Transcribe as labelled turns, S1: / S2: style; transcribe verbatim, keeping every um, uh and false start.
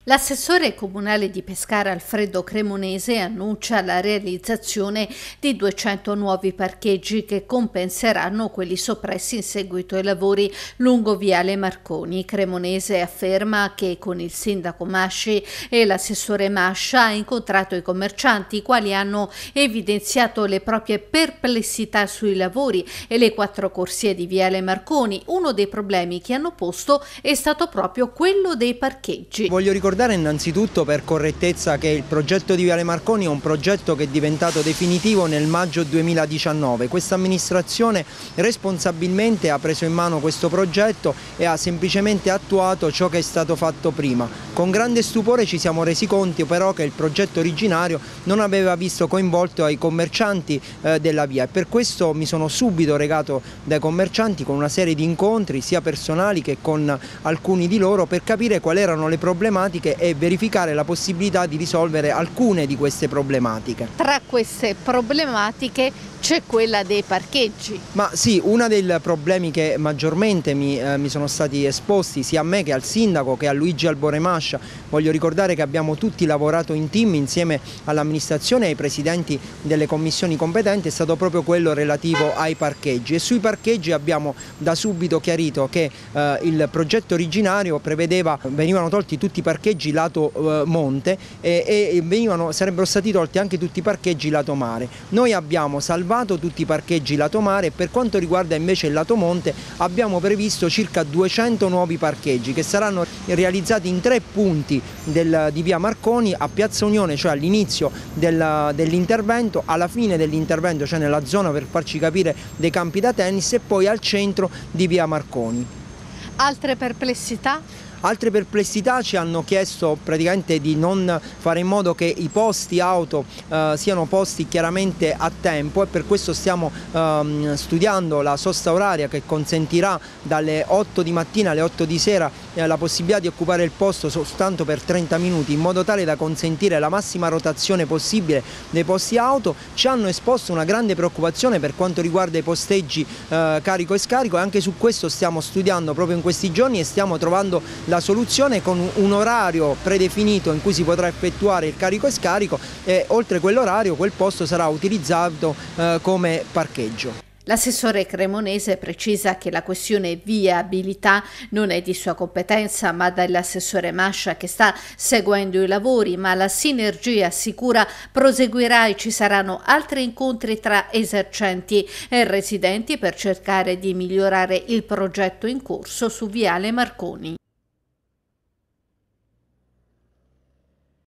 S1: L'assessore comunale di Pescara Alfredo Cremonese annuncia la realizzazione di duecento nuovi parcheggi che compenseranno quelli soppressi in seguito ai lavori lungo Viale Marconi. Cremonese afferma che con il sindaco Masci e l'assessore Mascia ha incontrato i commercianti, i quali hanno evidenziato le proprie perplessità sui lavori e le quattro corsie di Viale Marconi. Uno dei problemi che hanno posto è stato proprio quello dei parcheggi.
S2: Voglio ricordare innanzitutto per correttezza che il progetto di Viale Marconi è un progetto che è diventato definitivo nel maggio duemiladiciannove. Questa amministrazione responsabilmente ha preso in mano questo progetto e ha semplicemente attuato ciò che è stato fatto prima. Con grande stupore ci siamo resi conto però che il progetto originario non aveva visto coinvolto i commercianti eh, della via, e per questo mi sono subito recato dai commercianti con una serie di incontri sia personali che con alcuni di loro per capire quali erano le problematiche e verificare la possibilità di risolvere alcune di queste problematiche.
S1: Tra queste problematiche c'è quella dei parcheggi.
S2: Ma sì, uno dei problemi che maggiormente mi, eh, mi sono stati esposti sia a me che al sindaco che a Luigi Albore Mascia, voglio ricordare che abbiamo tutti lavorato in team insieme all'amministrazione e ai presidenti delle commissioni competenti, è stato proprio quello relativo ai parcheggi, e sui parcheggi abbiamo da subito chiarito che eh, il progetto originario prevedeva, venivano tolti tutti i parcheggi lato eh, monte e, e venivano, sarebbero stati tolti anche tutti i parcheggi lato mare. Noi abbiamo salvato tutti i parcheggi lato mare e per quanto riguarda invece il lato monte abbiamo previsto circa duecento nuovi parcheggi che saranno realizzati in tre punti del, di via Marconi, a Piazza Unione, cioè all'inizio del, dell'intervento, alla fine dell'intervento, cioè nella zona per farci capire dei campi da tennis, e poi al centro di via Marconi.
S1: Altre perplessità?
S2: Altre perplessità ci hanno chiesto praticamente di non fare in modo che i posti auto eh, siano posti chiaramente a tempo, e per questo stiamo ehm, studiando la sosta oraria che consentirà dalle otto di mattina alle otto di sera eh, la possibilità di occupare il posto soltanto per trenta minuti, in modo tale da consentire la massima rotazione possibile dei posti auto. Ci hanno esposto una grande preoccupazione per quanto riguarda i posteggi eh, carico e scarico, e anche su questo stiamo studiando proprio in questi giorni e stiamo trovando la soluzione con un orario predefinito in cui si potrà effettuare il carico e scarico, e oltre quell'orario quel posto sarà utilizzato eh, come parcheggio.
S1: L'assessore Cremonese precisa che la questione viabilità non è di sua competenza ma dell'assessore Mascia, che sta seguendo i lavori, ma la sinergia sicura proseguirà e ci saranno altri incontri tra esercenti e residenti per cercare di migliorare il progetto in corso su Viale Marconi.